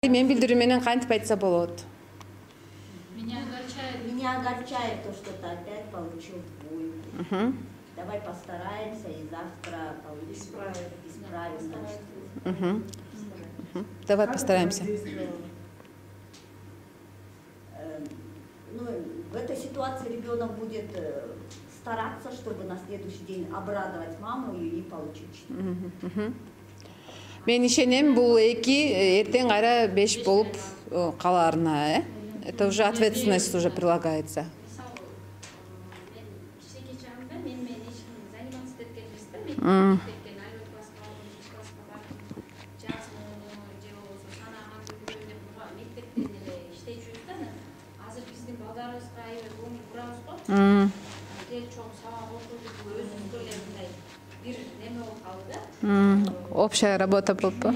Мен билдирүү менен кантип айтса болот? Меня огорчает то, что ты опять получил двойку. Давай постараемся и завтра исправим. Давай постараемся. Ну, в этой ситуации ребенок будет стараться, чтобы на следующий день обрадовать маму и не получить 4. Мен ишенем, бул эки эртең кайра 5 болуп калаарына, Это уже ответственность уже прилагается. Общая работа была.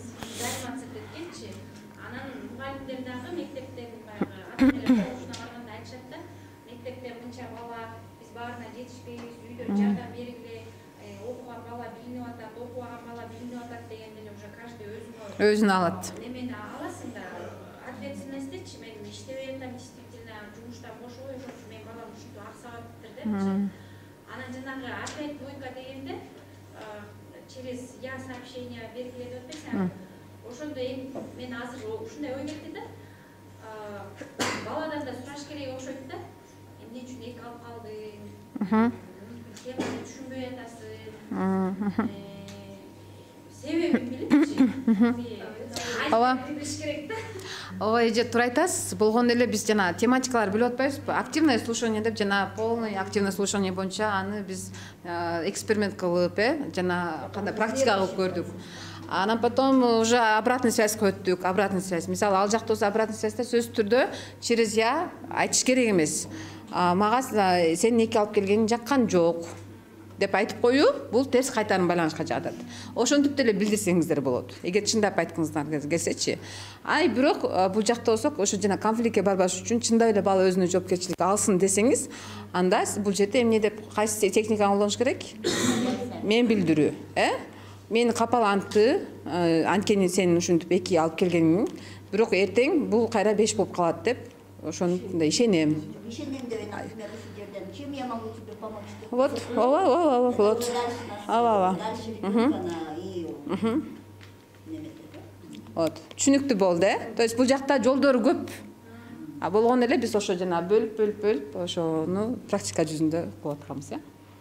Өзүн алат. Через я сообщение белгилеп өтпесем, ошондо мен азыр ушундай ой келди да. Баладан да сураш керек окшойт да. Эмне үчүн эки алып калдың? Сен мени түшүнбөй атасың. Себебин билипчи. Ооба. Ооба, эже туура айтасыз. Болгондо эле биз жана тематикалар билип атпайбызбы? Активное слушание деп жана полный активное слушание боюнча аны биз эксперимент кылып, жана кандай практика кылып көрдүк. Анан потом уже обратный связьга өттүк. Обратный связь. Мисалы, ал жакта болсо обратный связьда сөзсүз түрдө через я айтыш керек эмес. Мага сен эки алып келгениң жаккан жок деп айтып коюу, бул терс кайтарым байланышка жатат. Ошентип деле билдирсеңиздер болот. Эгер чындап айткыңыздар келсечи. Ай, бирок бул жакта болсок, ошо жана конфликтке барбаш үчүн чындап эле бала өзүнө жоопкерчилик алсын десеңиз, анда бул жерде эмне деп кайсы техниканы колдонуш керек? Мен билдирүү, Мени капалантты, анткени сен ушинтип эки алып келгениң, бирок эртең бул кайра 5 болуп калат деп, ошондо ишенем. Ишенем деп, например, чем я могу тебе помочь? Вот, вот. Вот, түшүнүктүү болду, То есть бул жакта жолдору көп. Болгондо эле биз ошо жана бөлүп ошону практика жүзүндө кылып атканбыз,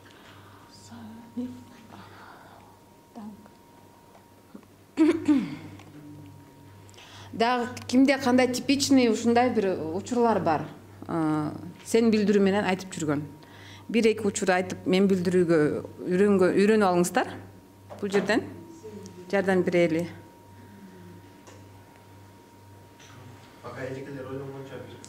Дагы кимде кандай типичный ушундай бир учурлар бар. Сен билдирүү менен айтып жүргөн. Бир-эки учур айтып, мен билдирүүгө үйрөнүп алыңыздар. Бул жерден жардам берели. Пока эжекелер ойлонгонча